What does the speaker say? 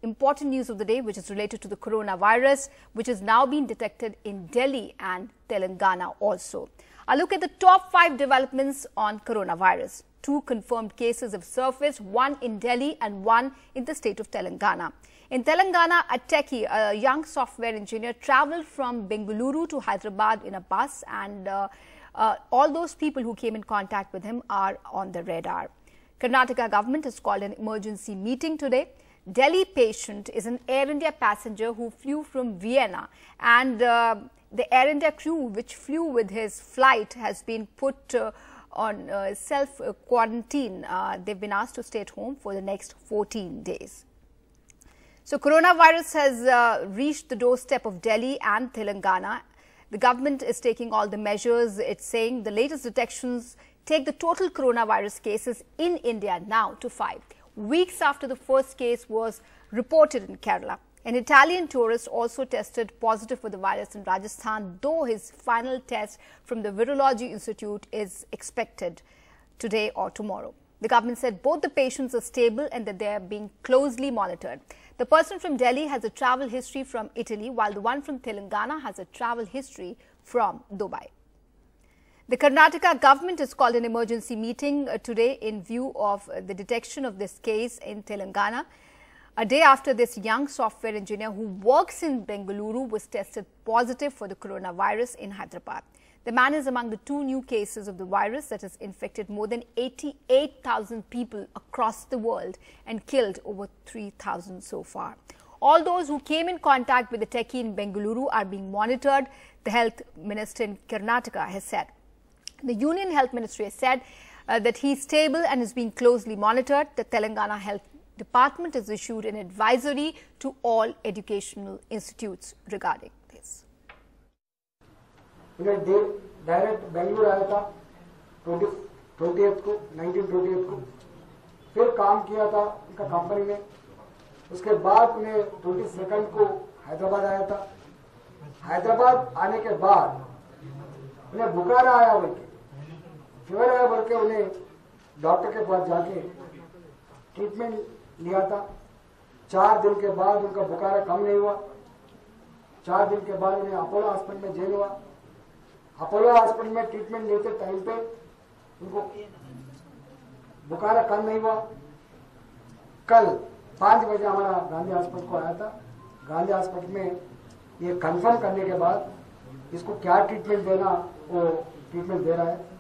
important news of the day, which is related to the coronavirus, which has now been detected in Delhi and Telangana also. I'll look at the top 5 developments on coronavirus. 2 confirmed cases have surfaced, one in Delhi and one in the state of Telangana. In Telangana, a techie, a young software engineer, traveled from Bengaluru to Hyderabad in a bus, and all those people who came in contact with him are on the radar. Karnataka government has called an emergency meeting today. Delhi patient is an Air India passenger who flew from Vienna, and the Air India crew which flew with his flight has been put on self-quarantine. They've been asked to stay at home for the next 14 days. So coronavirus has reached the doorstep of Delhi and Telangana. The government is taking all the measures. It's saying the latest detections take the total coronavirus cases in India now to 5, weeks after the first case was reported in Kerala. An Italian tourist also tested positive for the virus in Rajasthan, though his final test from the Virology Institute is expected today or tomorrow. The government said both the patients are stable and that they are being closely monitored. The person from Delhi has a travel history from Italy, while the one from Telangana has a travel history from Dubai. The Karnataka government has called an emergency meeting today in view of the detection of this case in Telangana, a day after this young software engineer who works in Bengaluru was tested positive for the coronavirus in Hyderabad. The man is among the 2 new cases of the virus that has infected more than 88,000 people across the world and killed over 3,000 so far. All those who came in contact with the techie in Bengaluru are being monitored, the health minister in Karnataka has said. The Union Health Ministry has said that he is stable and is being closely monitored. The Telangana Health Department has issued an advisory to all educational institutes regarding this. Direct Bengaluru आया था 20th को 1920th को, फिर काम किया था उनका company में। उसके बाद उन्हें 22nd को हैदराबाद आया था। हैदराबाद आने के बाद उन्हें बुखार आया बोल के, फीवर आया बोल के उन्हें डॉक्टर के पास जाके ट्रीटमेंट लिया था। 4 दिन के बाद उनका बुखार कम नहीं हुआ। 4 दिन के बाद उन्हें अपोलो हॉस्पिटल में जेल हुआ। अपोलो हॉस्पिटल में ट्रीटमेंट लेते टाइम पे उनको बुखार कम नहीं हुआ। कल 5 बजे हमारा गांधी हॉस्पिटल को आया था। गांधी हॉस्पिटल में ये कंफर्म करने के बाद इसको क्या ट्रीटमेंट देना वो ट्रीटमेंट दे रहा है।